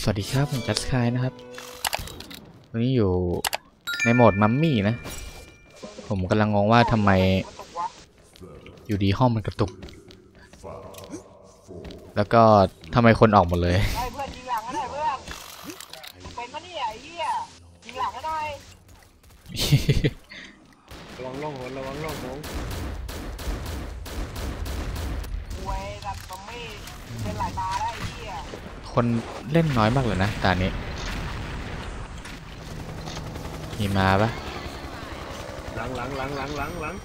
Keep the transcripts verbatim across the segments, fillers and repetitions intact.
สวัสดีครับผมจัสคายนะครับวันนี้อยู่ในโหมดมัมมี่นะผมกำลังงงว่าทำไมอยู่ดีห้องมันกระตุกแล้วก็ทำไมคนออกหมดเลยเพื่อนยิงหลังก็ได้เพื่อนเป็นมะเนี่ยไอ้เหี้ยยิงหลังก็ได้ระวังล่องหนระวังล่องหนเว้ยแบบมัมมี่เป็นหลายตาได้ไอ้เหี้ยคนเล่นน้อยมากเลยนะตานี้มีมาปะหลังหลังหลังหลังหลังหลัง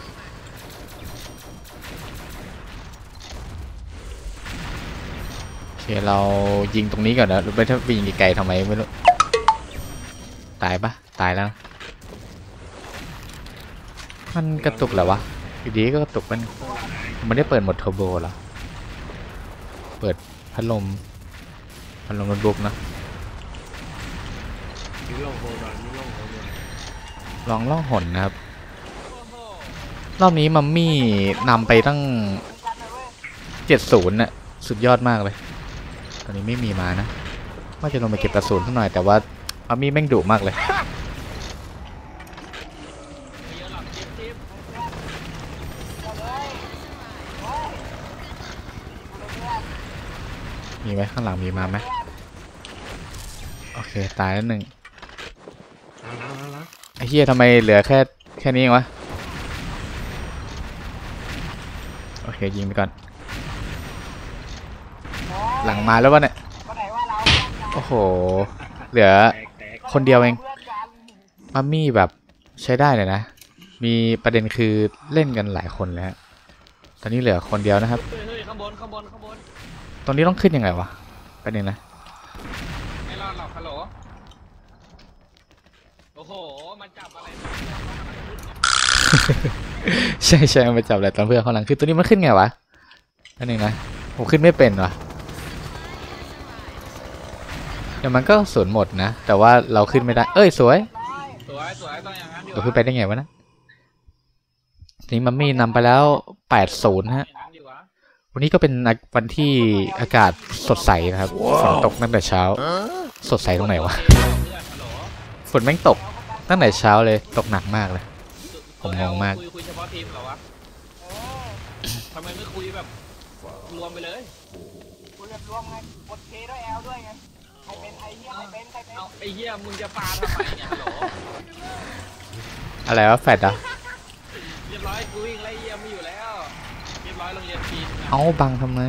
โอเคเรายิงตรงนี้ก่อนนะไม่ถ้ายิงไกลๆทำไมไม่รู้ตายปะตายแล้วมันกระตุกเหรอวะอยู่ดีก็กระตุกมันมันได้เปิดโหมดเทอร์โบเหรอเปิดพัดลมพัดลมโน้ตบุ๊กนะมีล่องโหนมีล่องโหนลองล่องหนนะครับรอบนี้มัมมี่นำไปตั้งเจ็ดศูนย์น่ะสุดยอดมากเลยตอนนี้ไม่มีมานะว่าจะลงไปเก็บกระสุนสักหน่อยแต่ว่ามัมมี่แม่งดุมากเลยมีไหมข้างหลังมีมาไหมโอเคตายแล้วหนึ่งไอ้เหี้ยทำไมเหลือแค่แค่นี้เองวะโอเคยิงไปก่อนหลังมาแล้ววะเนี่ยโอ้โหเหลือคนเดียวเองมัมมี่แบบใช้ได้เลยนะมีประเด็นคือเล่นกันหลายคนเลยฮะตอนนี้เหลือคนเดียวนะครับข้างบนข้างบนข้างบนตรงนี้ต้องขึ้นยังไงวะประเด็นนะไม่รอดหรอกฮัลโหลโอ้โหมันจับอะไรใช่ใช่มันจับอะไรตอนเพื่อนเขาหลังคือตัวนี้มันขึ้นไงวะอันนึงนะผมขึ้นไม่เป็นวะเดี๋ยวมันก็สวนหมดนะแต่ว่าเราขึ้นไม่ได้เอ้ยสวยสวยสวยต้องอย่างนั้นเราขึ้นไปได้ไงวะนะนี่มัมมี่นำไปแล้วแปดศูนย์ฮะวันนี้ก็เป็นวันที่อากาศสดใสนะครับฝนตกตั้งแต่เช้าสดใสตรงไหนวะฝนแม่งตกตั้งแต่เช้าเลยตกหนักมากเลยผมงงมากคุยเฉพาะทีมเหรอวะทำไมไม่คุยแบบรวมไปเลยคุยแบบรวมไงกดเคด้วยแอลด้วยไงใครเป็นไอ้เหี้ยใครเป็นใครเป็นเอาไอ้เหี้ยมึงจะปาทำไมเนี่ยฮัลโหลอะไรวะแฟดอ่ะเรียบร้อยกูวิ่งไล่เยี่ยมไม่อยู่แล้วเรียบร้อยโรงเรียนจีนเอาบังทำไม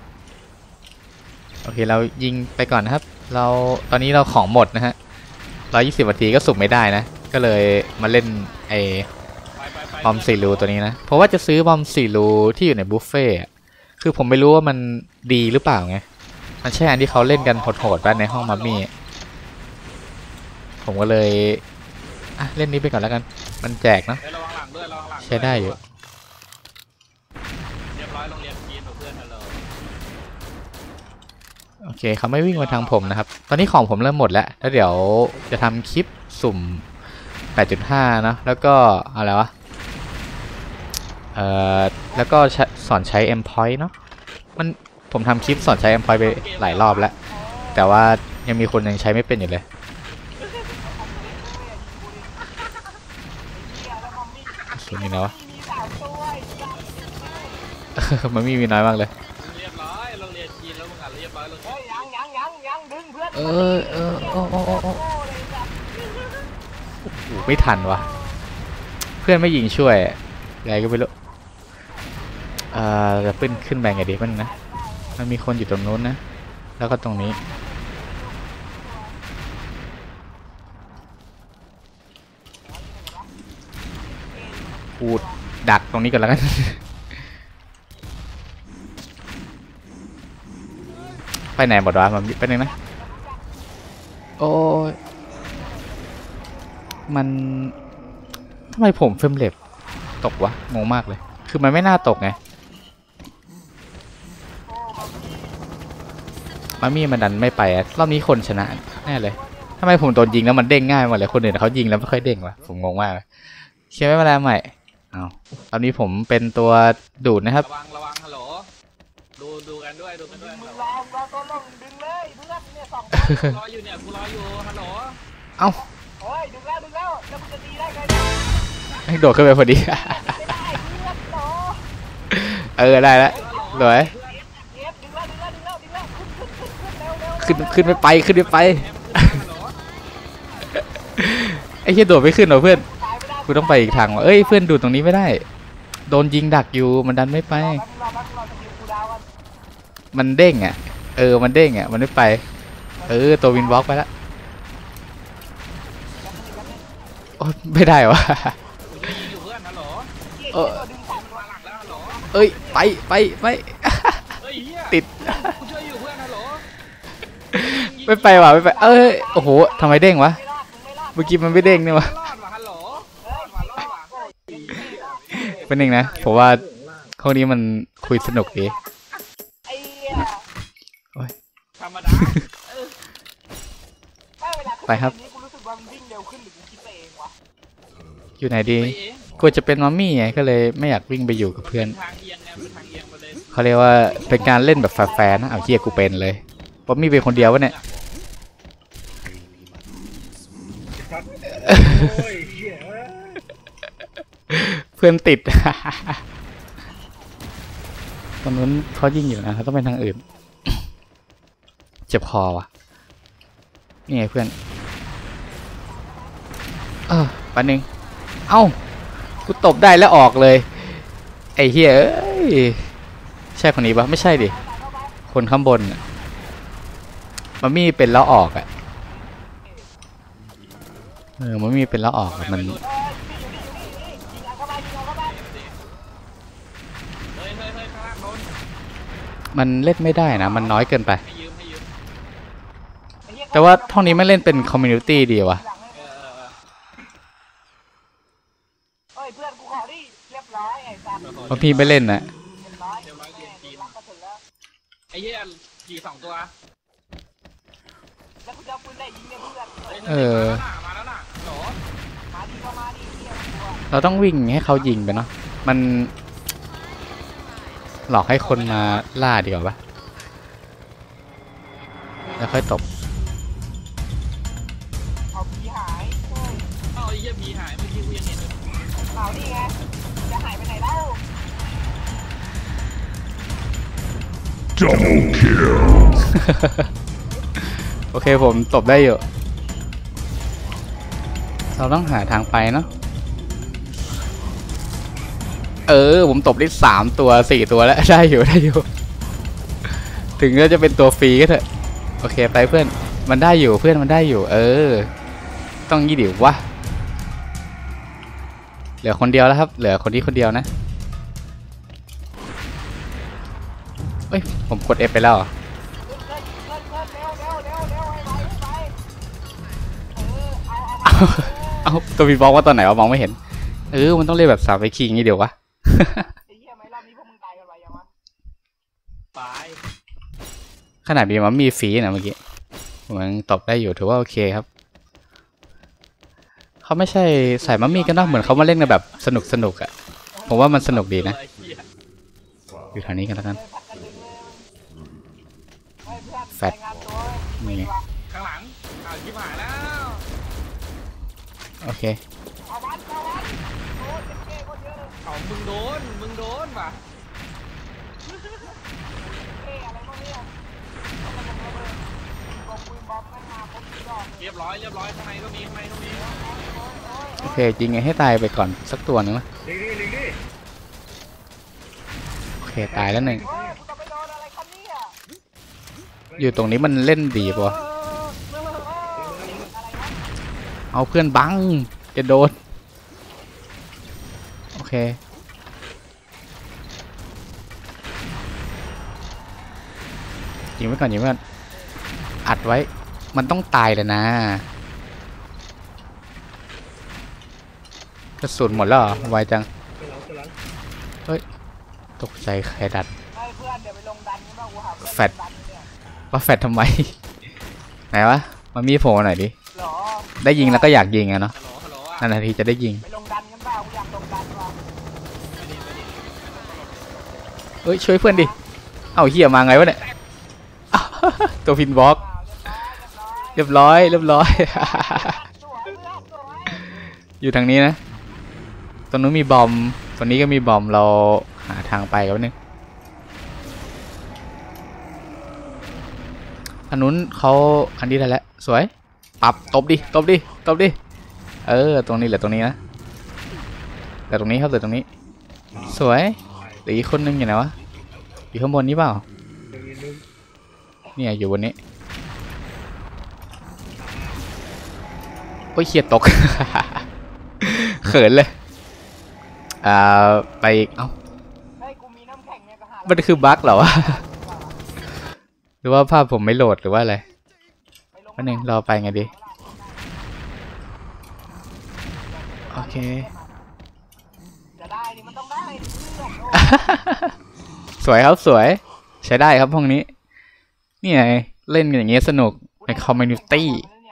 โอเคเรายิงไปก่อนนะครับเราตอนนี้เราของหมดนะฮะร้อยยี่สิบนาทีก็สุ่มไม่ได้นะก็เลยมาเล่นไอ้บอมสี่รูตัวนี้นะเพราะว่าจะซื้อบอมสี่รูที่อยู่ในบุฟเฟ่คือผมไม่รู้ว่ามันดีหรือเปล่าไงมันใช่อันที่เขาเล่นกันโหดๆบ้านในห้องมัมมี่ผมก็เลยอ่ะเล่นนี้ไปก่อนแล้วกันมันแจกเนาะใช้ได้อยู่เรียบร้อยโรงเรียนจีนเพื่อนฮัลโหลโอเคเขาไม่วิ่งมาทางผมนะครับตอนนี้ของผมเริ่มหมดแล้วแล้วเดี๋ยวจะทำคลิปสุ่ม แปดจุดห้า นะแล้วก็อะไรวะเอ่อแล้วก็สอนใช้ Endpoint เนาะมันผมทำคลิปสอนใช้ Endpoint ไปหลายรอบแล้วแต่ว่ายังมีคนยังใช้ไม่เป็นอยู่เลยสุดนี่นะวะมันมีมีน้อยมากเลยเรียบร้อยโรงเรียนจีนแล้วมึงอ่ะเรียบร้อยโรงเรียนยังยังยังยังดึงเพื่อนเออเออโอ้โอ้โอ้โอ้โหไม่ทันวะเพื่อนไม่ยิงช่วยอะไรก็ไม่รู้เอ่อจะขึ้นขึ้นแบงไงดีมันนะมันมีคนอยู่ตรงนู้นนะแล้วก็ตรงนี้พูดดักตรงนี้ก่อนแล้วกันไปไหนหมดวะมันไปหนึ่งนะโอ้ยมันทำไมผมเฟรมเรทตกวะงงมากเลยคือมันไม่น่าตกไงมามี่มันดันไม่ไปรอบนี้คนชนะแน่เลยทำไมผมโดนยิงแล้วมันเด้งง่ายหมดเลยคนอื่นเขายิงแล้วไม่ค่อยเด้งวะผมงงมากเชื่อไม่เป็นไรใหม่เอาตอนนี้ผมเป็นตัวดูดนะครับระวังระวังฮัลโหลดูดูกันด้วยดูกันด้วยมึงรอมึงรอตัวลงดึงเลยเพื่อนเนี่ยสองคนรออยู่เนี่ยกูรออยู่ฮัลโหลเอ้าเฮ้ยดึงแล้วดึงแล้วแล้วมึงจะตีได้ไงเนี่ยให้โดดขึ้นไปพอดีไม่ได้เพื่อนหรอเออได้แล้วสวยเอฟดึงแล้วดึงแล้วดึงแล้วดึงแล้วขึ้นขึ้นขึ้นขึ้นเร็วเร็วขึ้นขึ้นไม่ไปขึ้นไม่ไปฮัลโหลไอ้เหี้ยโดดไม่ขึ้นเหรอเพื่อนตายไม่ได้กูต้องไปอีกทางว่ะเอ้ยเพื่อนดูตรงนี้ไม่ได้ โดนยิงดักอยู่มันดันไม่ไปรอแป๊บรอแป๊บรอจะยิงกูดาวกันมันเด้งอ่ะเออมันเด้งอ่ะมันไม่ไปเออตัววินบล็อกไปละโอ๊ยไม่ได้วะกูจะยิงอยู่เพื่อนฮัลโหลเออดึงสองตัวมาหลังแล้วฮัลโหลเอ้ยไปไปไปเฮ้ยเฮียติดกูช่วยอยู่เพื่อนฮัลโหลไม่ไปว่ะไม่ไปเอ้ยโอ้โหทำไมเด้งวะไม่รอดมึงไม่รอดเมื่อกี้มันไม่เด้งนี่วะรอดว่ะฮัลโหลรอดว่ะรอดว่ะเป็นหนึ่งนะผมว่าข้อนี้มันคุยสนุกดีไอ้เหี้ยธรรมดาไม่เวลาขึ้นไปครับนี้กูรู้สึกว่ามันวิ่งเร็วขึ้นหรือกูคิดไปเองวะอยู่ไหนดีไปเองกลัวจะเป็นมัมมี่ไงก็เลยไม่อยากวิ่งไปอยู่กับเพื่อนทางเอียงไงเป็นทางเอียงไปเลยเขาเรียกว่าเป็นการเล่นแบบแฟร์ๆนะเอาเฮียกูเป็นเลยมัมมี่เป็นคนเดียววะเนี่ยโอ้ยเหี้ยเพื่อนติด ตรงนู้นเขายิงอยู่นะเขาต้องเป็นทางอื่น เจ็บคอว่ะนี่ไงเพื่อนเออปันหนึ่งเอ้ากูตบได้แล้วออกเลยไอ้เฮียเอ้ยใช่คนนี้ปะไม่ใช่ดิคนข้างบนน่ะมันมีเป็นแล้วออกอ่ะเออมันมีเป็นแล้วออกอะมันเอออยู่นี่อยู่นี่อยู่นี่ยิงเอาเข้าไปยิงเอาเข้าไปเฮ้ยเฮ้ยเฮ้ยข้างล่างโดนมันเล่นไม่ได้นะมันน้อยเกินไปให้ยืมให้ยืมไอ้เหี้ยแต่ว่าห้องนี้ไม่เล่นเป็นคอมมูนิตี้ดีวะหลังให้เออเออเออเฮ้ยเพื่อนกูขอดิเรียบร้อยไอ้สัตว์เพราะพี่ไม่เล่นนะเรียบร้อยเรียบร้อยจีนรักก็ถึงแล้วไอ้เหี้ยขี่สองตัวแล้วกูจะเอาปืนไหนยิงเนี่ยเพื่อนฮ้ยเออมาแล้วน่ะมาแล้วน่ะโหลมาดิเข้ามาดิเหี้ยกลัวเราต้องวิ่งให้เขายิงไปเนาะมันหลอกให้คนมาล่าดีกว่าปะแล้วค่อยตบเอาผีหายเฮ้ยเอ้าไอ้เหี้ยผีหายเมื่อกี้กูยังเห็นเลยเปล่านี่ไงจะหายไปไหนเล่าโอเคผมตบได้อยู่เราต้องหาทางไปเนาะเออผมตบได้สามตัวสี่ตัวแล้ว ได้อยู่ได้อยู่ ถึงจะเป็นตัวฟรีก็เถอะโอเคไปเพื่อนมันได้อยู่เพื่อนมันได้อยู่ เออ ต้องยี่ดิววะเหลือคนเดียวแล้วครับ เหลือคนที่คนเดียวนะเอ้ยผมกด F ไปแล้วเหรอเพื่อนเพื่อนเพื่อนเพื่อนเร็วเร็วเร็วเร็วให้ไปให้ไปเออเอาเอาเอา ตัววีบอกว่าตอนไหนวะมองไม่เห็นเออมันต้องเล่นแบบสามไปคิงนี่เดี๋ยววะไอ้เหี้ยไหมรอบนี้พวกมึงตายกันไปยังวะตายขนาดมีมันมีฟรีนะเมื่อกี้ผมยังตอบได้อยู่ถือว่าโอเคครับเขาไม่ใช่ใส่มัมมี่กันเนอะเหมือนเขามาเล่นกันแบบสนุกสนุกอะผมว่ามันสนุกดีนะไอ้เหี้ยอยู่แถวนี้กันแล้วกันเดินผัดกันดึงเลยเฮ้ยเพื่อนแฟตรายงานตัวนี่ไงข้างหลังอ้าวชิบหายแล้วโอเคเอาวัดเอาวัดโอ้ยเจ็บเก้คนเยอะเลยเอามึงโดนมึงโดนว่ะเก้อะไรพวกเนี้ยเอามาลงระเบิดกองปืนบอมนั่นมาครบทุกดอกเลยเรียบร้อยเรียบร้อยข้างในก็มีข้างในก็มีโอเคยิงไงให้ตายไปก่อนสักตัวหนึงนะลิงดิลิงดิโอเคตายแล้วหนึ่งเฮ้ยกูจะไปโดนอะไรครับเนี่ยอยู่ตรงนี้มันเล่นดีปะวะเออเอออะไรนะเอาเพื่อนบังจะโดนโอเคยิงไว้ก่อนยิงไว้ก่อนอัดไว้มันต้องตายเลยนะกระสุนหมดแล้วเหรอไวจังข้างหลังข้างหลังตกใจใครดัดเฮ้ยเพื่อนเดี๋ยวไปลงดันกันบ้างกูหาเพื่อนแฟตลงดันเนี่ยว่าแฟดทำไม ไหนวะมามีโผล่มาหน่อยดิหรอได้ยิงแล้วก็อยากยิงอะเนาะฮัลโหลฮัลโหลอ่ะนานๆทีจะได้ยิงไปลงดันกันบ้างกูอยากลงดันว่ะไปดิไปดิเอ้ยช่วยเพื่อนดิ เอ้าเอาเหี้ยมาไงวะเนี่ย ตัวพินบล็อกเรียบร้อยเรียบร้อย อยู่ทางนี้นะตรงนู้นมีบอมตรงนี้ก็มีบอมเราหาทางไปกันนึงอันนู้นเขาอันนี้ได้แล้วสวยปรับตบดิตบดิตบดิเออตรงนี้เหลือตรงนี้นะแต่ตรงนี้ครับเหลือตรงนี้สวยเหลืออีกคนนึงอยู่ไหนวะอยู่ข้างบนนี้เปล่าเนี่ยอยู่บนนี้โอ้ยเขียดตก เขินเลยอ่าไปอีกเอ้ามันคือบั๊กเหรอวะ หรือว่าภาพผมไม่โหลดหรือว่าอะไรวันหนึ่งรอไปไงดีโอเค สวยครับสวยใช้ได้ครับห้องนี้นี่ไงเล่นกันอย่างเงี้ยสนุกในคอมมูนิตี้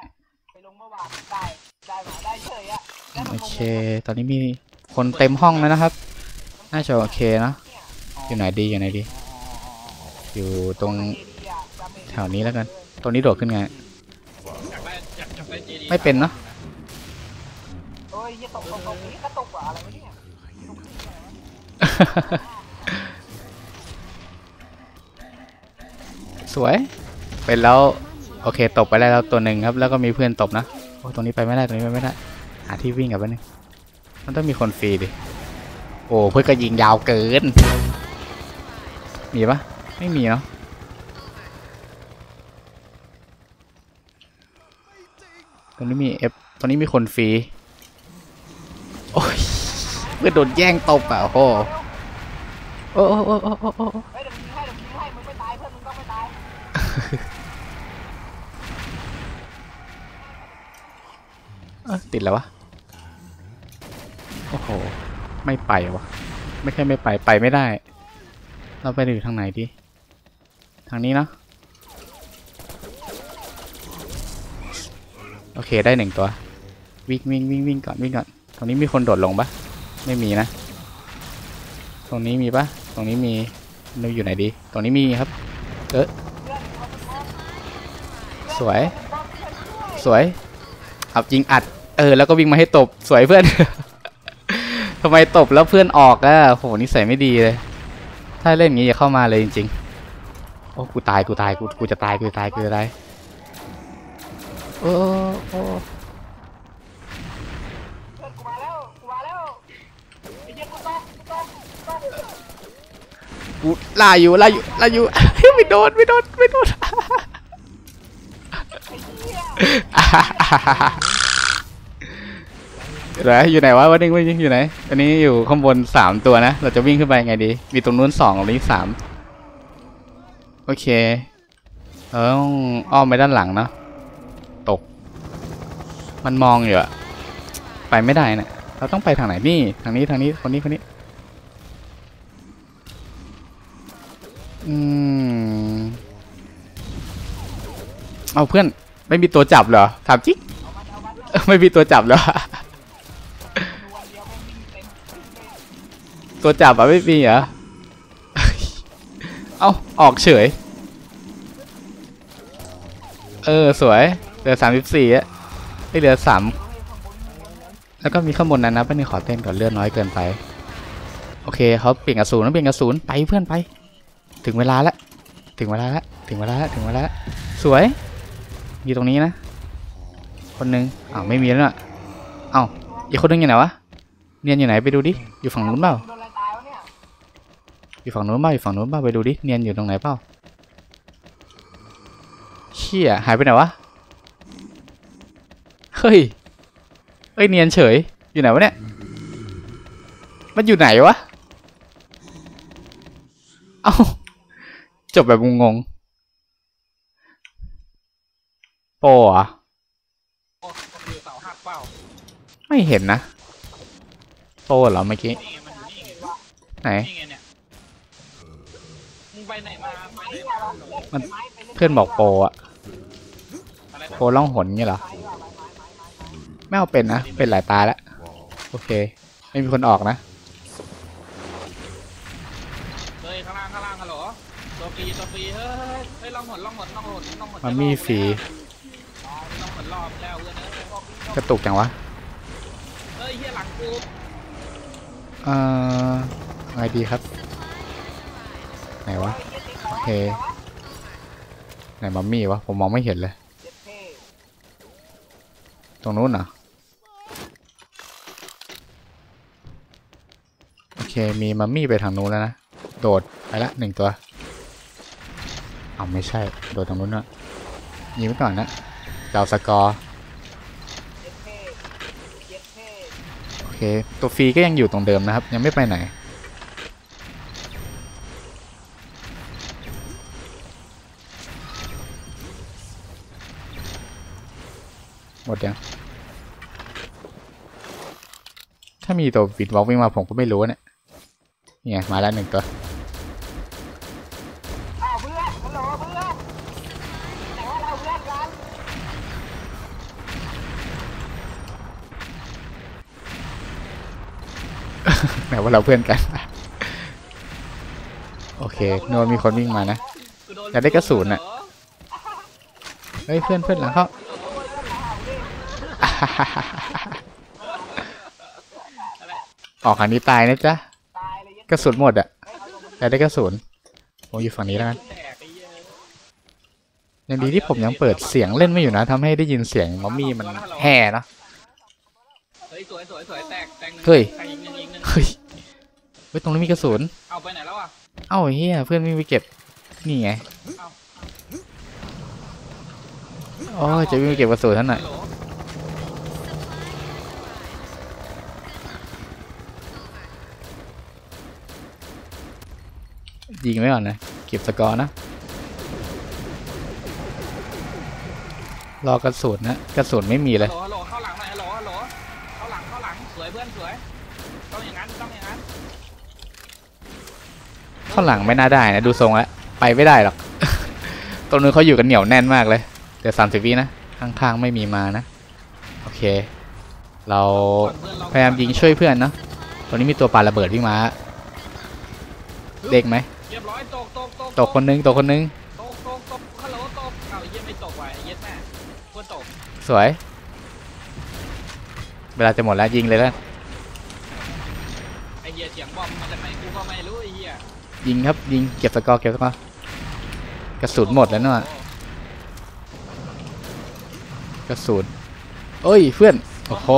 โอเคตอนนี้มีคนเต็มห้องแล้วนะครับน่าจะโอเคเนาะอยู่ไหนดีอยู่ไหนดีอยู่ตรงแถวนี้แล้วกันตรงนี้โดดขึ้นไงไม่เป็นเนาะสวยเป็นแล้วโอเคตบไปได้แล้วตัวหนึ่งครับแล้วก็มีเพื่อนตบนะโอ้ตรงนี้ไปไม่ได้ตรงนี้ไปไม่ได้หาที่วิ่งกับมันนึงมันต้องมีคนฟรีดิโอ้เพื่อนก็ยิงยาวเกินมีปะไม่มีเนาะตรงนี้มีเอฟตรงนี้มีคนฟรีโอ้ยเพื่อนโดนแย่งตบอ่ะโอ้โหโอ้โอ้โอ้โอ้โอ้โอ้ติดแล้ววะโอ้โหไม่ไปวะไม่ใช่ไม่ไปไปไม่ได้เราไปอยู่ทางไหนดีทางนี้เนาะโอเคได้หนึ่งตัววิ่งวิ่งวิ่งวิ่งก่อนวิ่งก่อนตรงนี้มีคนโดดลงปะไม่มีนะตรงนี้มีปะตรงนี้มีเราอยู่ไหนดีตรงนี้มีครับเออสวยสวยเอายิงอัดเออแล้วก็วิ่งมาให้ตบสวยเพื่อน ทำไมตบแล้วเพื่อนออกอ่ะโหนิสัยไม่ดีเลยถ้าเล่นอย่างนี้อย่าเข้ามาเลยจริงๆโอ้กูตายกูตายกูกูจะตายกูจะตายกูจะตายโอ้โอ้กูล่าอยู่ล่าอยู่ล่าอยู่ ไม่โดนไม่โดนไม่โดน เดี๋ยวอยู่ไหนวะวันนี้วิ่งอยู่ไหนอันนี้อยู่ข้างบนสามตัวนะเราจะวิ่งขึ้นไปไงดีมีตรงนู้นสองตรงนี้สามโอเคเอออ้อมไปด้านหลังเนาะตกมันมองอยู่อะไปไม่ได้นะเราต้องไปทางไหนนี่ทางนี้ทางนี้คนนี้คนนี้อืมเอาเพื่อนไม่มีตัวจับเหรอถามจิ๊กไม่มีตัวจับเหรอตัวจับอะไม่มีเหรอ เอ้าออกเฉยเออสวยเหลือสามสิบสี่อะไม่เหลือสามแล้วก็มีข้างบนนั้นนะเพื่อนขอเต้นก่อนเลือดน้อยเกินไปโอเคเขาเปลี่ยนกระสุนต้องเปลี่ยนกระสุนไปเพื่อนไปถึงเวลาแล้วถึงเวลาแล้วถึงเวลาแล้วถึงเวลาแล้วสวยอยู่ตรงนี้นะคนนึงอ้าวไม่มีแล้วน่ะเอ้าอีกคนนึงอยู่ไหนวะเนียนอยู่ไหนไปดูดิอยู่ฝั่งนู้นเปล่าอยู่ฝั่งนู้นเปล่าอยู่ฝั่งนู้นเปล่าไปดูดิเนียนอยู่ตรงไหนเปล่าเชี่ยหายไปไหนวะเฮ้ยเอ้ยเนียนเฉยอยู่ไหนวะเนี่ยมันอยู่ไหนวะเอ้าจบแบบงงๆโปอ่ะไม่เห็นนะโปเหรอเมื่อกี้ไหนมันเพื่อนบอกโปอ่ะโปล่องหนเงี้ยเหรอไม่เอาเป็นนะเป็นหลายตาแล้วโอเคไม่มีคนออกนะเฮ้ยข้างล่างข้างล่างฮัลโหลตัวตัวฟรีตัวฟรีเฮ้ยเฮ้ยลองหมดลองหมดลองหมดลองหมดมันมีฟรีลองหมดรอบแล้วเพื่อนเอ้ยกระตุกจังวะเฮ้ยเฮียหลังกูเอ่อไงดีครับไหนวะโอเคไหนมัมมี่วะผมมองไม่เห็นเลยเจ็ดเท่ตรงนู้นเหรอโอเคมีมัมมี่ไปทางนู้นแล้วนะโดดไปละหนึ่งตัวเอาไม่ใช่โดดทางนู้นนะยิงไว้ก่อนนะเจ้าสกอร์เจ็ดเท่เจ็ดเท่โอเคตัวฟรีก็ยังอยู่ตรงเดิมนะครับยังไม่ไปไหนหมดยังถ้ามีตัววิดวอล์กวิ่งมาผมก็ไม่รู้เนี่ยนี่ไงมาแล้วหนึ่งตัวอ้าวเพื่อนฮัลโหลเพื่อนไหนว่าเราเพื่อนกันไหนว่าเราเพื่อนกัน โอเคโนนมีคนวิ่งมานะกูโดนอยากได้กระสุนน่ะ เฮ้ยเพื่อนเพื่อนหลังเข้า ออกทางนี้ตายนะจ๊ะตายเลยยัดกระสุนหมดอะอยากได้กระสุนผมอยู่ฝั่งนี้แล้วกันแตกไอ้เหี้ยยังดีที่ผมยังเปิดเสียงเล่นไม่อยู่นะทำให้ได้ยินเสียงมัมมี่มันแห่เนาะเฮ้ยสวยสวยสวยแตกแตกหนึ่งเฮ้ยแตกอีกหนึ่งอีกหนึ่งเฮ้ยเฮ้ยตรงนี้มีกระสุนเอาไปไหนแล้วอ่ะเอ้าเฮียเพื่อนวิ่งไปเก็บนี่ไงเอาโอ้ยจะวิ่งไปเก็บกระสุนท่านน่ะฮัลโหลยิงไว้ก่อนนะเก็บสกอร์นะรอกระสุนนะกระสุนไม่มีเลยฮัลโหลฮัลโหลเข้าหลังหน่อยฮัลโหลฮัลโหลเข้าหลังเข้าหลังสวยเพื่อนสวยต้องอย่างนั้นต้องอย่างนั้นข้างหลังไม่น่าได้นะดูทรงแล้วไปไม่ได้หรอก ตรงนู้นเขาอยู่กันเหนียวแน่นมากเลยเดี๋ยวสามสิบวินะข้างๆไม่มีมานะโอเค เราพยายามยิงช่วยเพื่อนเนาะตรงนี้มีตัวปาระเบิดวิ่งมาเด็กไหมเรียบร้อยตกตกตกตกคนนึงตกคนนึงตกตกตกฮัลโหลตกเอาไอ้เหี้ยไม่ตกว่ะไอ้เหี้ยแม่เพื่อนตกสวย เวลาจะหมดแล้วยิงเลยแล้วไอ้เหี้ยเสียงบอมมาจากไหนกูก็ไม่รู้ไอ้เหี้ยยิงครับยิงเก็บสกอร์เก็บสกอร์กระสุนหมดแล้วเนาะกระสุนเอ้ยเพื่อนโอ้โห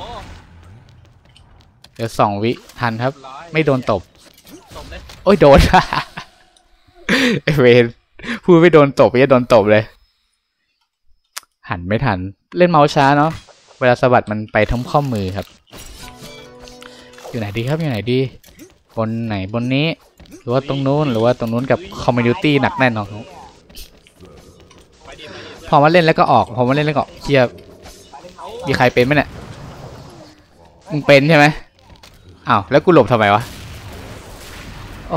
เดี๋ยวสองวิทันครับ ไม่โดนตบตบเลยโอ้ยโดน ไอเวนพูดไม่โดนตบไม่โดนตบเลย หันไม่ทันเล่นเมาส์ช้าเนาะเวลาสะบัดมันไปทั้งข้อมือครับอยู่ไหนดีครับอยู่ไหนดีบนไหนบนนี้หรือว่าตรงนู้นหรือว่าตรงนู้นกับคอมมูนิตี้หนักแน่นของเขาไปดิไปดิพอมาเล่นแล้วก็ออกพอมาเล่นแล้วก็เชียมีใครเป็นไหมเนี่ยมึงเป็นใช่ไหมอ้าวแล้วกูหลบทำไมวะอ๋อ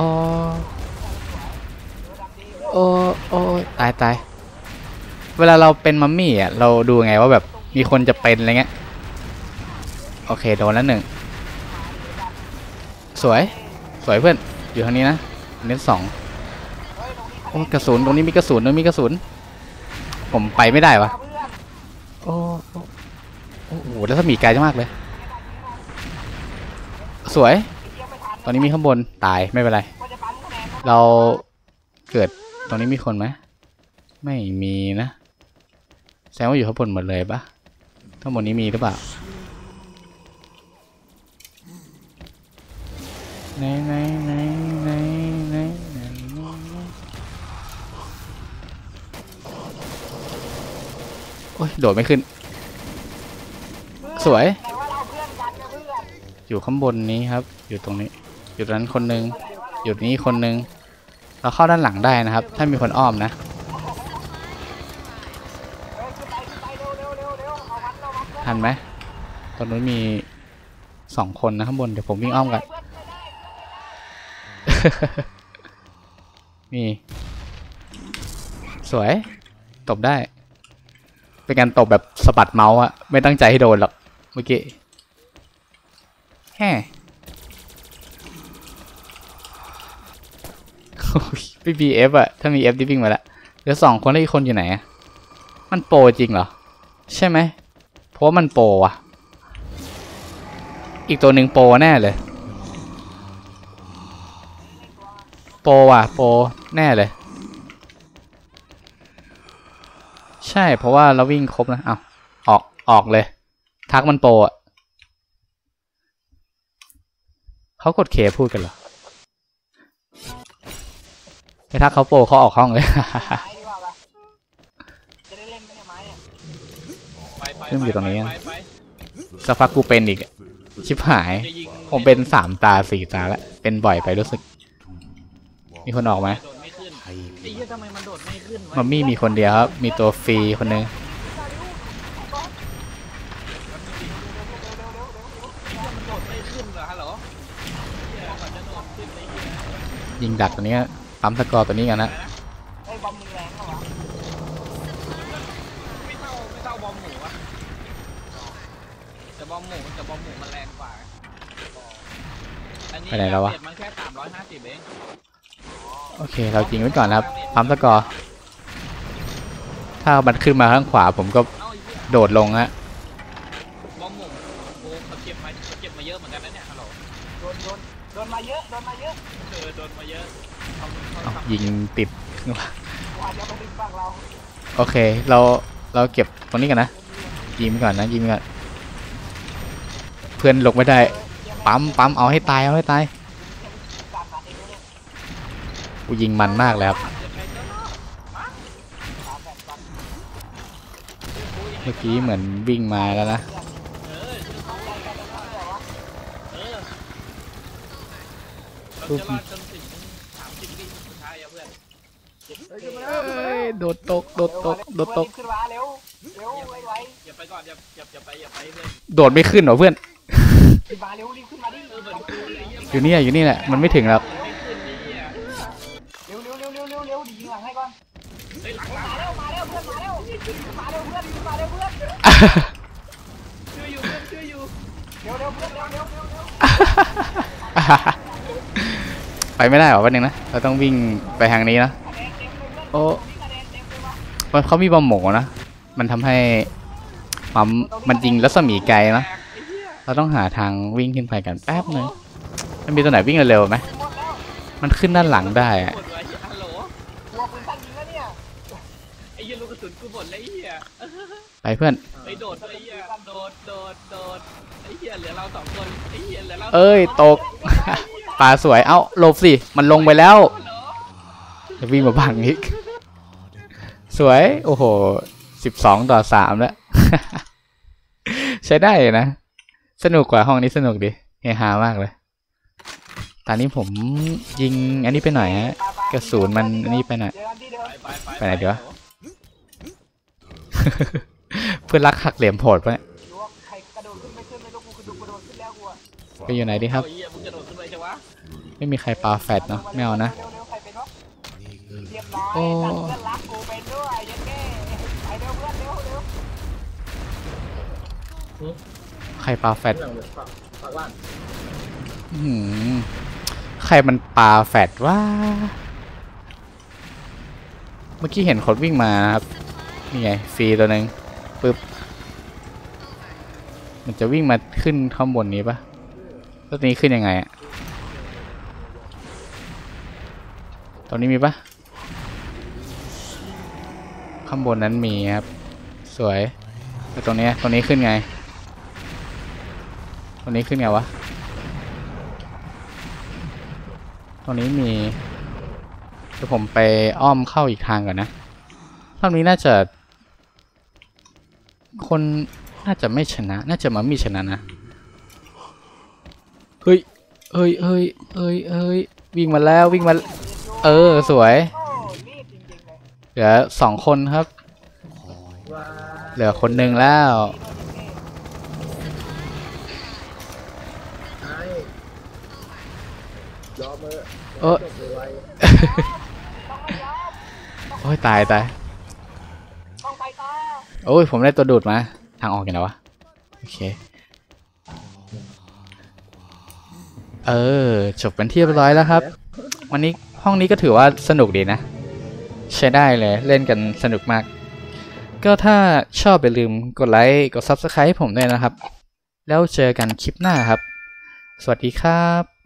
โอ้โอ้ตายตายเวลาเราเป็นมัมมี่อ่ะเราดูไงว่าแบบมีคนจะเป็นอะไรเงี้ยโอเคโดนแล้วหนึ่งสวยสวยเพื่อนอยู่ทางนี้นะเน้นสองโอ้กระสุนตรงนี้มีกระสุนตรงนี้มีกระสุนผมไปไม่ได้วะโอ้โอ้โอ้โหแล้วถ้ามีไกลมากเลยสวยตอนนี้มีข้างบนตายไม่เป็นไรเราเกิดตรงนี้มีคนไหมไม่มีนะแสดงว่าอยู่ข้างบนหมดเลยปะข้างบนนี้มีหรือเปล่าไหนไหนไหนไหนไหนไหนโอ้ยโดดไม่ขึ้นสวยอยู่ข้างบนนี้ครับอยู่ตรงนี้อยู่ตรงนั้นคนหนึ่งอยู่นี้คนหนึ่งเราเข้าด้านหลังได้นะครับถ้ามีคนอ้อมนะทันไหมตอนนู้นมีสองคนนะข้างบนเดี๋ยวผมวิ่งอ้อมกัน มีสวยตบได้เป็นการตบแบบสะบัดเมาส์อะไม่ตั้งใจให้โดนหรอกเมื่อกี้แฮ่ไม่มีเอฟอะถ้ามีเอฟดิวิ่งมาแล้วเหลือสองคนแล้วอีกคนอยู่ไหนอะมันโปรจริงเหรอใช่ไหมเพราะว่ามันโปรอะอีกตัวหนึ่งโปรแน่เลยโปรว่ะโปรแน่เลยใช่เพราะว่าเราวิ่งครบนะอ้าวออกออกเลยทักมันโปรอะเขากดเคพูดกันเหรอไอ้ทักเขาโปรเขาออกห้องเลยไม้ดีกว่าปะจะได้เล่นไหมเนี่ยไม้เนี่ยไปไปเรื่องอยู่ตรงนี้ไปไปสักพักกูเป็นอีกชิบหายจะยิงผมเป็นสามตาสี่ตาแล้วเป็นบ่อยไปรู้สึกมีคนออกไหมโดดไม่ขึ้นไอ้เหี้ยทำไมมันโดดไม่ขึ้นวะมัมมี่มีคนเดียวครับมีตัวฟรีคนนึงมันโดดไม่ขึ้นเหรอฮัลโหลเหี้ยมันจะโดดขึ้นไอ้เหี้ยยิงดักตัวนี้ปั๊มสกอร์ตัวนี้กันนะไอ้บอมมึงแรงเหรอวะไม่เท่าไม่เท่าบอมหมูอะแต่บอมหมูแต่บอมหมูมันแรงกว่าอันนี้ไปไหนแล้ววะเรทมันแค่สามร้อยห้าสิบเองโอเคเรายิงไว้ก่อนนะครับปั๊มสกอร์ถ้ามันขึ้นมาข้างขวาผมก็เอ้าไอ้เหี้ยโดดลงฮะบอมหมูโอ้เขาเก็บมาเขาเก็บมาเยอะเหมือนกันนะเนี่ยฮัลโหลโดนโดนโดนมาเยอะโดนมาเยอะเออโดนมาเยอะทำเขาเอ้าทำยิงติดข้างหลังกูอาจจะมาดึงฝั่งเราโอเคเราเราเก็บตรงนี้กันนะยิงไปก่อนนะยิงไปก่อนเพื่อนลงไม่ได้ปั๊มปั๊มเอาให้ตายเอาให้ตายการตัดเองเนี่ยกูยิงมันมากเลยครับตามแบบตัดเมื่อกี้เหมือนวิ่งมาแล้วนะเออเข้าใจกันแล้วแต่ว่าเออเราจะรอดจนถึงสามสิบวิสุดท้ายอะเพื่อนเอ้ยโดดตกโดดตกโดดตกขึ้นมาเร็วเร็วไวไวอย่าไปก่อนอย่าอย่าอย่าไปอย่าไปเพื่อนโดดไม่ขึ้นเหรอเพื่อนขึ้นมาเร็วรีบขึ้นมาดิเออเหมือนกูเลยอยู่เนี่ยอยู่นี่แหละมันไม่ถึงแล้วไม่ขึ้นไอ้เหี้ยเร็วเร็วเร็วเร็วเร็วเร็วดียิงหลังให้ก่อนเฮ้ยหลังหลังมาเร็วมาเร็วเพื่อนมาเร็วมาเร็วเพื่อนมาเร็วเพื่อนช่วยอยู่เพื่อนช่วยอยู่เร็วเร็วเพื่อนเร็วเร็วเร็วเร็วไปไม่ได้หรอวันนึงนะเราต้องวิ่งไปทางนี้นะคะแนนเต็มเลยเพื่อนโอ้คะแนนเต็มเลยว่ะมันเขามีบอมหมูนะมันทำให้ปั๊มมันยิงรัศมีไกลนะไอ้เหี้ยเราต้องหาทางวิ่งขึ้นไปกันแป๊บนึงมันมีตัวไหนวิ่งเร็วๆไหมหมดแล้วมันขึ้นด้านหลังได้อะหมดเลยฮัลโหลกลัวปืนสั้นยิงแล้วเนี่ยไอ้เหี้ยลูกกระสุนกูหมดเลยไอ้เหี้ยไปเพื่อนไอ้โดดไอ้เหี้ยโดดโดดโดดไอ้เหี้ยเหลือเราสองคนไอ้เหี้ยเหลือเราเอ้ยตก ปลาสวยเอ้าหลบสิมันลงไปแล้วจะวิ่งมาบังอีกสวยโอ้โหสิบสองต่อสามแล้ว ใช้ได้นะสนุกกว่าห้องนี้สนุกดิเฮฮามากเลยตอนนี้ผมยิงอันนี้ไปหน่อยฮะกระสุนมันอันนี้ไปหน่อยเจอกันที่เดิมไปไปไปไหนดีวะ เพื่อนรักหักเหลี่ยมโหดปะเนี่ยรู้ว่าใครกระโดดขึ้นไม่ขึ้นไม่รู้กูกระโดดกระโดดขึ้นแล้วกูอะไปอยู่ไหนดีครับไอ้เหี้ยมึงกระโดดขึ้นไปใช่ปะไม่มีใครปาแฟดเนาะไม่เอานะเร็วเร็วใครเป็นวะเรียบร้อยโอ้จัดเพื่อนรักกูเป็นด้วยยันแก้ไปเร็วเพื่อนเร็วเร็วใครปาแฟดอื้อหือใครมันปาแฟดว่าเมื่อกี้เห็นคนวิ่งมานะครับนี่ไงฟรีตัวหนึ่งปึ๊บมันจะวิ่งมาขึ้นข้างบนนี้ปะแล้วตัวนี้ขึ้นยังไงอะตรงนี้มีปะข้างบนนั้นมีครับสวยแล้วตรงนี้ตรงนี้ขึ้นไงตรงนี้ขึ้นไงวะตรงนี้มีเดี๋ยวผมไปอ้อมเข้าอีกทางก่อนนะรอบนี้น่าจะคนน่าจะไม่ชนะน่าจะมามีชนะนะเฮ้ยเฮ้ยเฮ้ยเฮ้ยเฮ้ยวิ่งมาแล้ววิ่งมาเออสวยโอ้รีบจริงๆเลยเหลือสองคนครับ เหลือคนหนึ่งแล้วเออต้องไม่ยอมโอ้ยตายตายต้องไปต่อโอ้ยผมได้ตัวดูดมาทางออกยังไงวะโอเคเออจบเป็นที่เรียบร้อยแล้วครับ วันนี้ห้องนี้ก็ถือว่าสนุกดีนะ ใช้ได้เลยเล่นกันสนุกมาก ก็ถ้าชอบอย่าลืมกดไลค์กด ซับสไครบ์ ให้ผมด้วยนะครับ แล้วเจอกันคลิปหน้าครับ สวัสดีครับ